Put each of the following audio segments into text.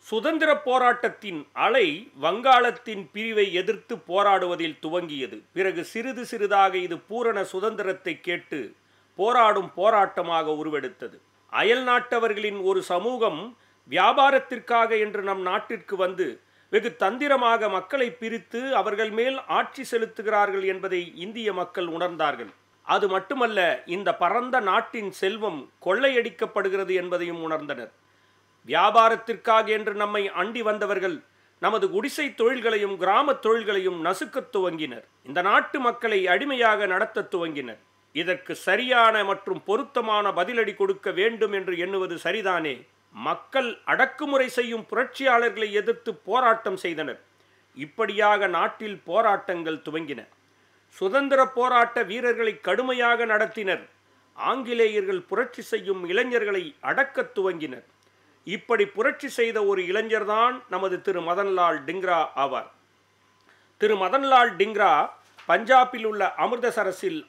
சுதந்திர போராட்டத்தின் அலை வங்காளத்தின் பிரிவை எதிர்த்து போராடுவதில் துவங்கியது. பிறகு சிறிது சிறிதாக இது பூரண சுதந்திரத்தை கேட்டு போராடும் போராட்டமாக உருவெடுத்தது. அயல் நாட்டவர்களின் ஒரு சமூகம் வியாபாரத்திற்காக என்று நம் நாட்டிற்கு வந்து வெகு தந்திரமாக மக்களை பிரித்து அவர்கள் மேல் ஆட்சி செலுத்துகிறார்கள் என்பதை இந்திய மக்கள் உணர்ந்தார்கள். அது மட்டுமல்ல, இந்த பரந்த நாட்டின் செல்வம் கொள்ளையடிக்கப்படுகிறது என்பதையும் உணர்ந்தனர். வியாபாரத்திற்காக என்று நம்மை அண்டி வந்தவர்கள் நமது குடிசை தொழில்களையும் கிராம தொழில்களையும் நசுக்கத் துவங்கினர். இந்த நாட்டு மக்களை அடிமையாக நடத்த துவங்கினர். இதற்கு சரியான மற்றும் பொருத்தமான பதிலடி கொடுக்க வேண்டும் என்று எண்ணுவது சரிதானே. மக்கள் அடக்குமுறை செய்யும் புரட்சியாளர்களை எதிர்த்து போராட்டம் செய்தனர். இப்படியாக நாட்டில் போராட்டங்கள் துவங்கின. சுதந்திர போராட்ட வீரர்களை கடுமையாக நடத்தினர். ஆங்கிலேயர்கள் புரட்சி செய்யும் இளைஞர்களை அடக்கத் துவங்கினர். இப்படி புரட்சி செய்த ஒரு இளைஞர்தான் நமது திரு மதன்லால் டிங்கரா ஆவார். திரு மதன்லால் டிங்கரா பஞ்சாபில் உள்ள அமிர்தசரஸில்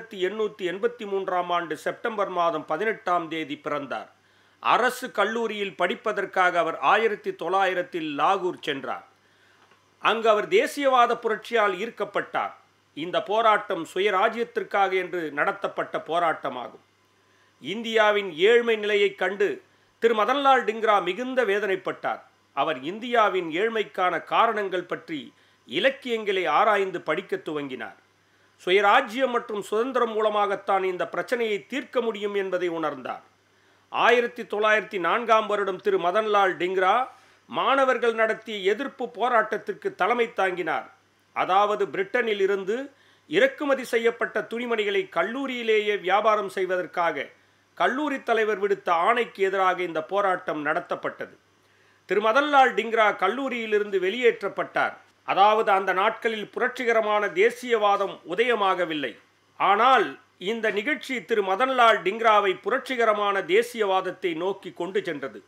1883 செப்டம்பர் மாதம் 18 பிறந்தார். அரசு கல்லூரியில் படிப்பதற்காக அவர் 1900 லாகூர் சென்றார். அங்கு அவர் தேசியவாத புரட்சியால் ஈர்க்கப்பட்டார். இந்த போராட்டம் சுயராஜ்யத்திற்காக என்று நடத்தப்பட்ட போராட்டமாகும். இந்தியாவின் ஏழ்மை நிலையை கண்டு திரு மதன்லால் டிங்கரா மிகுந்த வேதனைப்பட்டார். அவர் இந்தியாவின் ஏழ்மைக்கான காரணங்கள் பற்றி இலக்கியங்களை ஆராய்ந்து படிக்க துவங்கினார். சுயராஜ்யம் மற்றும் சுதந்திரம் மூலமாகத்தான் இந்த பிரச்சனையை தீர்க்க முடியும் என்பதை உணர்ந்தார். 1904 திரு மதன்லால் டிங்கரா மாணவர்கள் நடத்திய எதிர்ப்பு போராட்டத்திற்கு தலைமை தாங்கினார். அதாவது பிரிட்டனில் இருந்து இறக்குமதி செய்யப்பட்ட துணிமணிகளை கல்லூரியிலேயே வியாபாரம் செய்வதற்காக கல்லூரி தலைவர் விடுத்த ஆணைக்கு எதிராக இந்த போராட்டம் நடத்தப்பட்டது. திரு மதன்லால் டிங்கரா கல்லூரியிலிருந்து வெளியேற்றப்பட்டார். அதாவது அந்த நாட்களில் புரட்சிகரமான தேசியவாதம் உதயமாகவில்லை. ஆனால் இந்த நிகழ்ச்சி திரு மதன்லால் டிங்கராவை புரட்சிகரமான தேசியவாதத்தை நோக்கி கொண்டு சென்றது.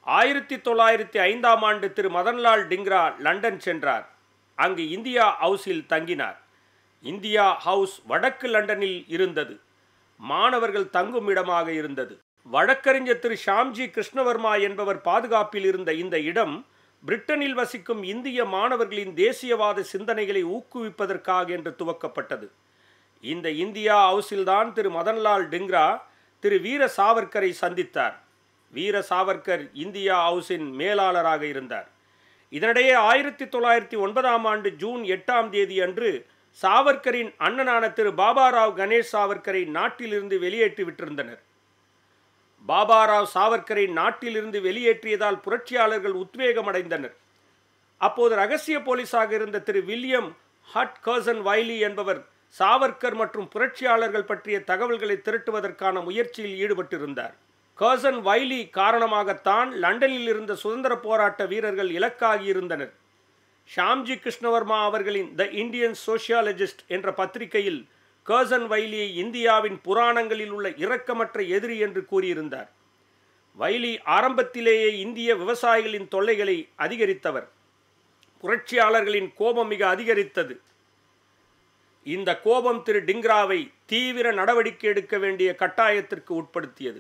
1905 திரு மதன்லால் டிங்கரா லண்டன் சென்றார். அங்கு இந்தியா ஹவுஸில் தங்கினார். இந்தியா ஹவுஸ் வடக்கு லண்டனில் இருந்தது. மாணவர்கள் தங்கும் இடமாக இருந்தது. வழக்கறிஞர் திரு ஷாம்ஜி கிருஷ்ணவர்மா என்பவர் பாதுகாப்பில் இருந்த இந்த இடம் பிரிட்டனில் வசிக்கும் இந்திய மாணவர்களின் தேசியவாத சிந்தனைகளை ஊக்குவிப்பதற்காக என்று துவக்கப்பட்டது. இந்த இந்தியா ஹவுஸில்தான் திரு மதன்லால் டிங்கரா திரு வீர சாவர்கரை சந்தித்தார். வீர சாவர்கர் இந்தியா ஹவுஸின் மேலாளராக இருந்தார். இதனிடையே 1909 ஜூன் 8 அன்று சாவர்கரின் அண்ணனான திரு பாபாராவ் கணேஷ் சாவர்கரை நாட்டிலிருந்து வெளியேற்றி விட்டிருந்தனர். பாபாராவ் சாவர்கரை நாட்டிலிருந்து வெளியேற்றியதால் புரட்சியாளர்கள் உத்வேகமடைந்தனர். அப்போது ரகசிய போலீஸாக இருந்த திரு வில்லியம் ஹட் கர்சன் வைலி என்பவர் சாவர்கர் மற்றும் புரட்சியாளர்கள் பற்றிய தகவல்களை திரட்டுவதற்கான முயற்சியில் ஈடுபட்டிருந்தார். கர்சன் வைலி காரணமாகத்தான் லண்டனில் இருந்த சுதந்திர போராட்ட வீரர்கள் இலக்காகி இருந்தனர். ஷாம்ஜி கிருஷ்ணவர்மா அவர்களின் த இந்தியன் சோசியாலஜிஸ்ட் என்ற பத்திரிகையில் கர்சன் வைலியை இந்தியாவின் புராணங்களில் உள்ள இரக்கமற்ற எதிரி என்று கூறியிருந்தார். வைலி ஆரம்பத்திலேயே இந்திய விவசாயிகளின் தொல்லைகளை அதிகரித்தவர். புரட்சியாளர்களின் கோபம் மிக அதிகரித்தது. இந்த கோபம் திரு டிங்கராவை தீவிர நடவடிக்கை எடுக்க வேண்டிய கட்டாயத்திற்கு உட்படுத்தியது.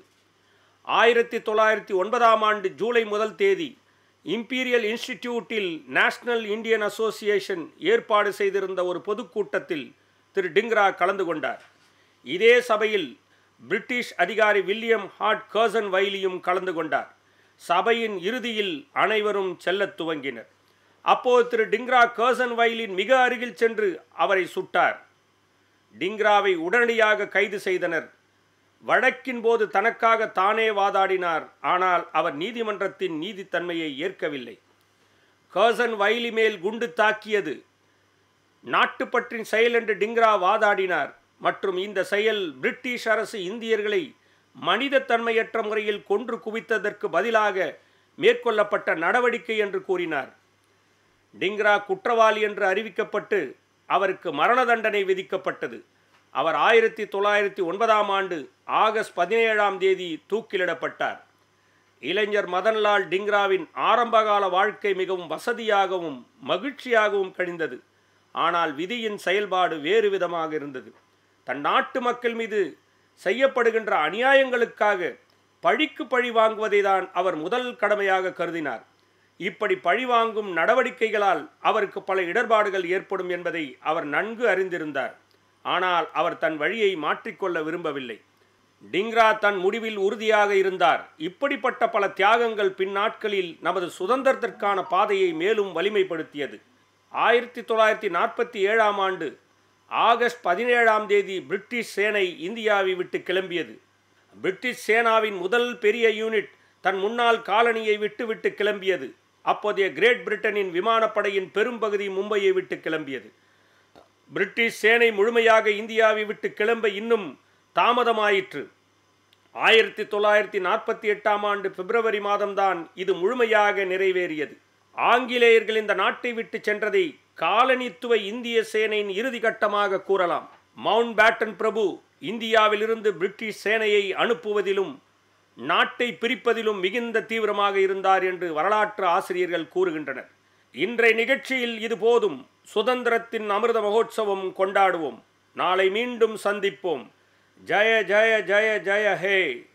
1909 ஜூலை 1 இம்பீரியல் இன்ஸ்டிடியூட்டில் நேஷனல் இந்தியன் அசோசியேஷன் ஏற்பாடு செய்திருந்த ஒரு பொதுக்கூட்டத்தில் திரு டிங்கரா கலந்து கொண்டார். இதே சபையில் பிரிட்டிஷ் அதிகாரி வில்லியம் ஹார்ட் கர்சன் வைலியும் கலந்து கொண்டார். சபையின் இறுதியில் அனைவரும் செல்லத் துவங்கினர். அப்போது திரு டிங்கரா கர்சன் வைலின் மிக அருகில் சென்று அவரை சுட்டார். டிங்கராவை உடனடியாக கைது செய்தனர். வழக்கின் போது தனக்காக தானே வாதாடினார். ஆனால் அவர் நீதிமன்றத்தின் நீதித்தன்மையை ஏற்கவில்லை. கர்சன் வைலி மேல் குண்டு தாக்கியது நாட்டுப்பற்றின் செயல் என்று டிங்கரா வாதாடினார். மற்றும் இந்த செயல் பிரிட்டிஷ் அரசு இந்தியர்களை மனித தன்மையற்ற முறையில் கொன்று குவித்ததற்கு பதிலாக மேற்கொள்ளப்பட்ட நடவடிக்கை என்று கூறினார். டிங்கரா குற்றவாளி என்று அறிவிக்கப்பட்டு அவருக்கு மரண தண்டனை விதிக்கப்பட்டது. அவர் 1909 ஆகஸ்ட் 17 தூக்கிலிடப்பட்டார். இளைஞர் மதன்லால் டிங்கராவின் ஆரம்பகால வாழ்க்கை மிகவும் வசதியாகவும் மகிழ்ச்சியாகவும் கழிந்தது. ஆனால் விதியின் செயல்பாடு வேறு விதமாக இருந்தது. தன் நாட்டு மக்கள் மீது செய்யப்படுகின்ற அநியாயங்களுக்காக பழிக்கு பழி வாங்குவதை தான் அவர் முதல் கடமையாக கருதினார். இப்படி பழிவாங்கும் நடவடிக்கைகளால் அவருக்கு பல இடர்பாடுகள் ஏற்படும் என்பதை அவர் நன்கு அறிந்திருந்தார். ஆனால் அவர் தன் வழியை மாற்றிக்கொள்ள விரும்பவில்லை. டிங்ரா தன் முடிவில் உறுதியாக இருந்தார். இப்படிப்பட்ட பல தியாகங்கள் பின்னாட்களில் நமது சுதந்திரத்திற்கான பாதையை மேலும் வலிமைப்படுத்தியது. 1947ஆம் ஆண்டு ஆகஸ்ட் 17ஆம் தேதி பிரிட்டிஷ் சேனை இந்தியாவை விட்டு கிளம்பியது. பிரிட்டிஷ் சேனாவின் முதல் பெரிய யூனிட் தன் முன்னாள் காலனியை விட்டு கிளம்பியது. அப்போதைய கிரேட் பிரிட்டனின் விமானப்படையின் பெரும்பகுதி மும்பையை விட்டு கிளம்பியது. பிரிட்டிஷ் சேனை முழுமையாக இந்தியாவை விட்டு கிளம்ப இன்னும் தாமதமாயிற்று. 1948ஆம் ஆண்டு பிப்ரவரி மாதம்தான் இது முழுமையாக நிறைவேறியது. ஆங்கிலேயர்கள் இந்த நாட்டை விட்டு சென்றதை காலனித்துவ இந்திய சேனையின் இறுதி கட்டமாக கூறலாம். மவுண்ட் பேட்டன் பிரபு இந்தியாவிலிருந்து பிரிட்டிஷ் சேனையை அனுப்புவதிலும் நாட்டை பிரிப்பதிலும் மிகுந்த தீவிரமாக இருந்தார் என்று வரலாற்று ஆசிரியர்கள் கூறுகின்றனர். இன்றைய நிகழ்ச்சியில் இது போதும். சுதந்திரத்தின் அமிர்த மகோத்சவம் கொண்டாடுவோம். நாளை மீண்டும் சந்திப்போம். ஜய ஜய ஜய ஜய ஹே.